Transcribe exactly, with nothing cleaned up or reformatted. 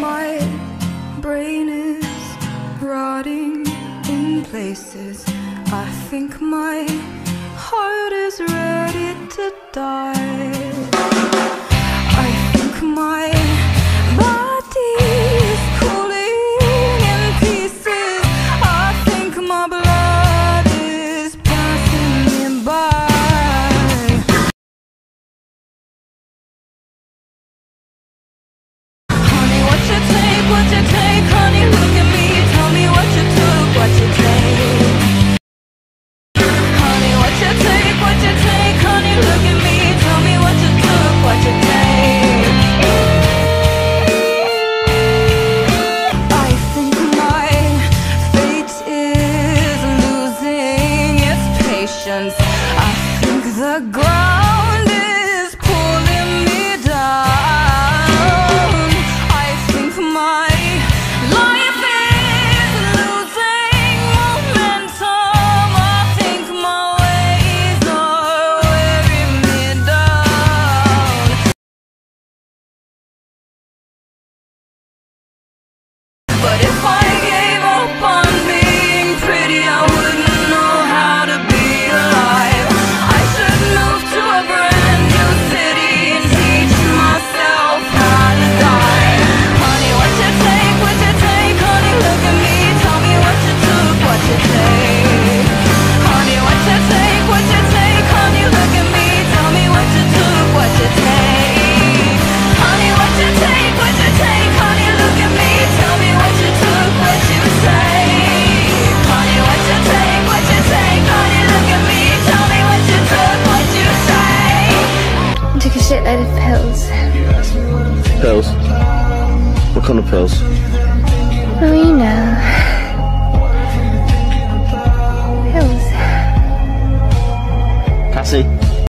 my brain is rotting in places. I think my heart is ready to die. I think my body is cooling in pieces. I think my blood is passing me by. Honey, what you take, what you take, honey, look at me. Tell me what you took, what you take. Honey, what you take, what you take, honey, look at me. Tell me what you took, what you take. I think my fate is losing its patience. I think the ground is pulling me down. I think my life is losing momentum. I think my ways are wearing me down. But if I gave up on being pretty, I wouldn't know how to be alive. I should move to a brand new city and teach myself how to die. Honey, what you take, what you take, honey, look at me. Tell me what you took, what you take. Honey, what you take, what you take, honey, look at me. Tell me what you took, what you take. Honey, what you take, what you take, honey, look at me. Tell me what you took, what you take. Honey, what you take, what you take, honey, look at me. Tell me what you took, what you take. I took a shitload of pills. Pills? What kind of pills? Oh, you know.